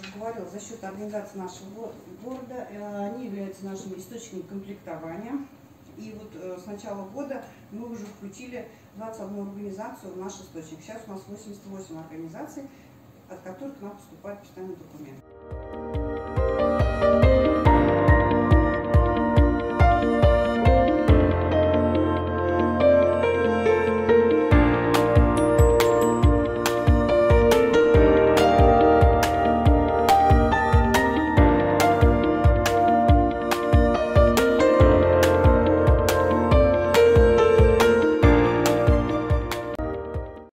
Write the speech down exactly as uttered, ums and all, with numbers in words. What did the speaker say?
уже говорила, за счет организации нашего города. Они являются нашим источником комплектования. И вот с начала года мы уже включили двадцать одну организацию в наш источник. Сейчас у нас восемьдесят восемь организаций, от которых к нам поступают постоянные документы.